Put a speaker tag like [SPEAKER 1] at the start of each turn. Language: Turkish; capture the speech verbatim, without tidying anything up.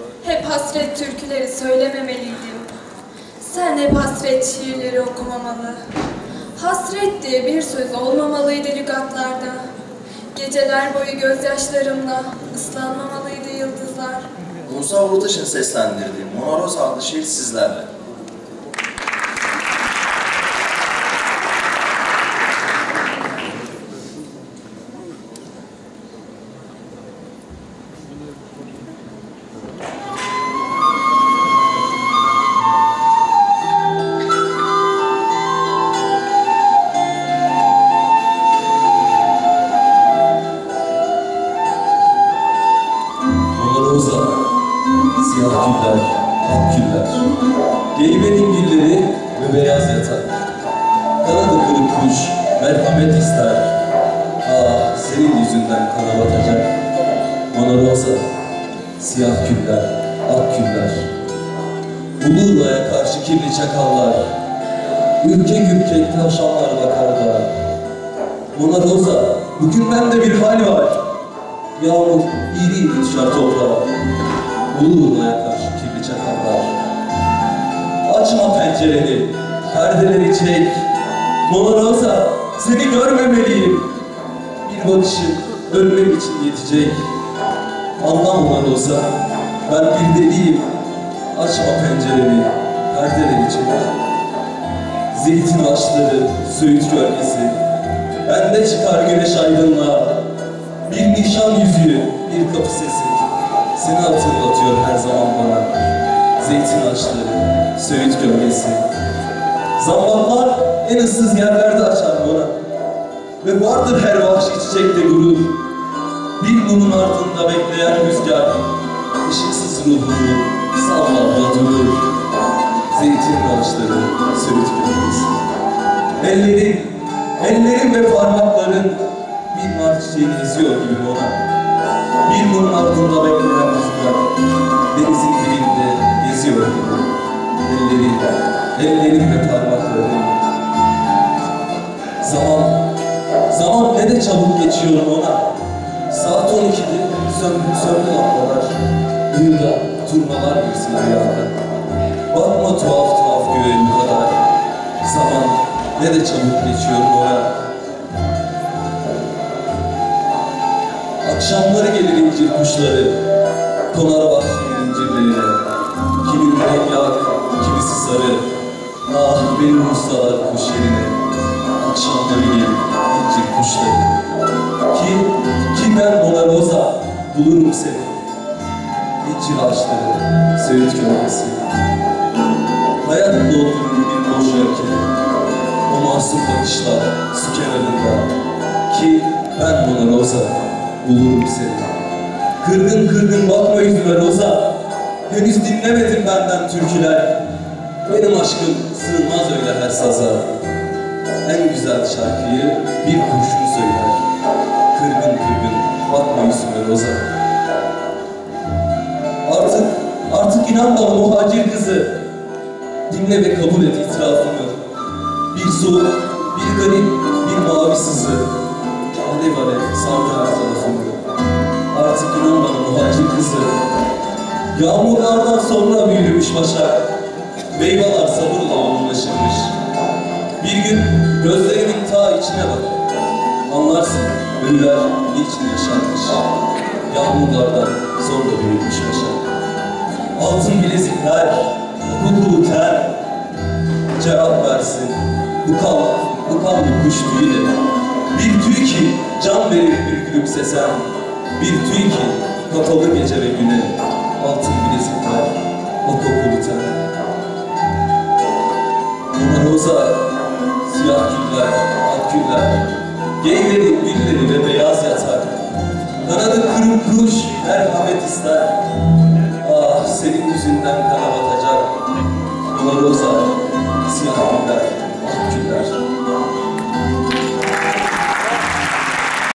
[SPEAKER 1] Hep hasret türküleri söylememeliydim. Sen hep hasret şiirleri okumamalı. Hasret diye bir söz olmamalıydı lügatlarda. Geceler boyu gözyaşlarımla ıslanmamalıydı yıldızlar.
[SPEAKER 2] Musa Ulutaş'ın seslendirdiği Mona Rosa adlı şiir sizlerle.
[SPEAKER 3] Siyah güller, ak güller, geybenin gülleri ve beyaz yatak. Kanadı kırık kuş, merhamet ister. Ah, senin yüzünden kana batacak. Mona Rosa, siyah güller, ak güller. Uludağ'a karşı kirli çakallar, ürkek ürkek tavşanlar bakarlar. Mona Rosa, bugün bende bir hal var. Yağmur iri iri düşer toprağa. Uludağ'a karşı kirli çakallar. Açma pencereni, perdeleri çek. Mona Rosa, seni görmemeliyim. Bir bakışın ölmem için yetecek. Anla Mona Rosa, ben bir deliyim. Açma pencereni, perdeleri çek. Zeytin ağaçları, Söğüt gölgesi. Bende çıkar güneş aydınlığa. Bir nişan yüzüğü, bir kapı sesi. Seni hatırlatıyor her zaman bana. Zeytin ağaçları, Söğüt gölgesi. Zamanlar en ıssız yerlerde açar bana. Ve vardır her vahşi çiçekte gurur. Bir mumun ardında bekleyen rüzgar, ışıksız ruhunu sallarla durur. Zeytin ağaçları, Söğüt gölgesi. Ellerin, ellerin ve parmakların bir nar çiçeğini eziyor gibi ona. Bir mumun ardında bekleyen rüzgar, denizin dibinde geziyor gibi. Ellerin, ellerin ve parmakların. Zaman, zaman ne de çabuk geçiyor ona. Saat on ikide söndü, söndü lambalar. Uyuda turnalar girsin rüyada. Bakma tuhaf tuhaf göğe bu kadar. Zaman ne de çabuk geçiyor ona. Akşamları gelir incir kuşları, konar bahçenin incirlerine. Kimi renyak, kimisi sarı. Ah beni vursalar kuş yerine. Akşamları gelir incir kuşları. Ki, ki ben Mona Rosa bulurum seni. İncir ağaçları, Söğüt gölgesi. Hayat doldurur bir boş ülke. O masum bakışlar su kenarında. Ki ben Mona Rosa bulurum seni. Kırgın kırgın bakma yüzüme Rosa. Henüz dinlemedim benden türküler. Benim aşkım sığmaz öyle her saza. En güzel şarkıyı bir kurşun söyler. Kırgın kırgın bakma yüzüme Rosa. Artık, artık inan bana muhacir kızı. Dinle ve kabul et itirafımı. Bir soğuk, bir garip, bir mavi sızı. Alev alev sardı her tarafımı. Artık inan bana muhacir kızı. Yağmurlardan sonra büyümüş başak. Meyveler sabırla olgunlaşırmış. Bir gün gözlerimin ta içine bak. Anlarsın ölüler niçin yaşarmış. Yağmurlardan sonra büyümüş başak. Altın bilezikler, kokulu ter. Cevap versin bu kal, bu kallı kuş tüyüyle. Bir tüy ki can verir bir gülümsesen. Bir tüy ki kapalı gece ve güne. Altın bilezikler, o kokulu ter. Mona Rosa, siyah güller, ak güller. Geyleri, gülleri ve beyaz yatak. Kanadı kırık kuş, merhamet ister. Ah, senin yüzünden kana batacak. Mona Rosa, siyah güller, ak güller.